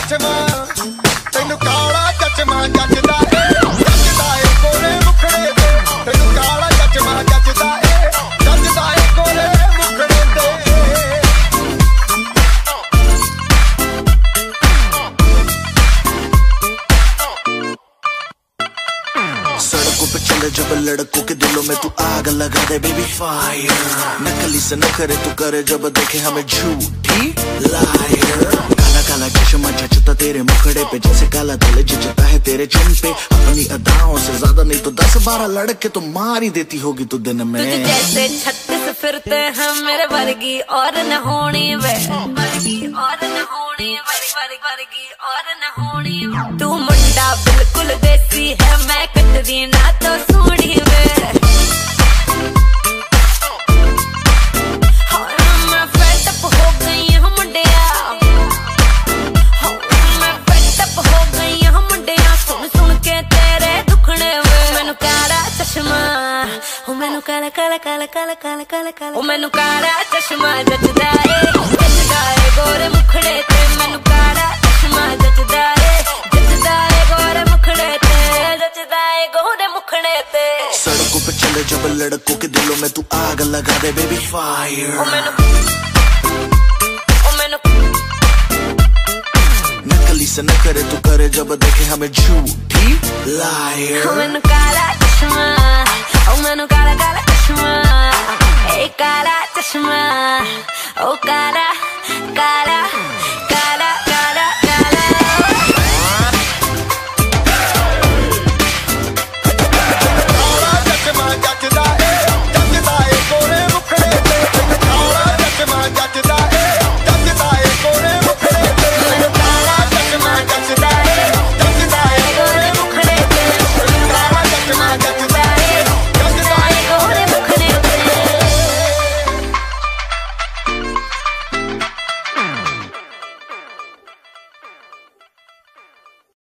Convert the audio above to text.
चश्मा तेनू काला चश्मा जचदा ए कोले मुखड़े ते तेनू काला चश्मा जचदा ए कोले मुखड़े ते। सड़कों पे चले जब लड़कों के दिलों में तू आग लगा दे बेबी फायर। नकली से नखरे तू करे जब देखे हमें झूठी लायर। काला काला चश्मा जचता तेरे मुखड़े पे जैसे काला दिल जचता है तेरे चिन पे। अपनी अदाओं से ज्यादा नहीं तो 10-12 लड़के तो मार ही देती होगी तू दिन में। तुझे जैसे 36 फिरते हैं मेरे वर्गी और न होनी वे, वर्गी और न होनी वर्गी और न होनी। तू मुंडा बिल्कुल देसी है मैं कटदी ना तो सोनी वे। मैं फेड अप हो गई हूँ मुंडिया, मैं फेड अप हो गई हूँ मुंडिया सुन सुन के तेरे दुखने वे। मैनू काला चश्मा मैनू काला काला काला काला काला काला काला मैनू काला चश्मा जचदा ए गोरे मुखड़े ते। मैनू काला चश्मा जचदा ए गोरे मुखड़े ते, जचदा ए गोरे मुखड़े ते। सड़कों पे चले जब लड़कों के दिलों में तू आग लगा दे बेबी फायर। नकली से नखरे तू करे जब देखे हमें झूठी लायर। मैनू काला चश्मा मैनू काला काला चश्मा ए काला चश्मा ओ काला काला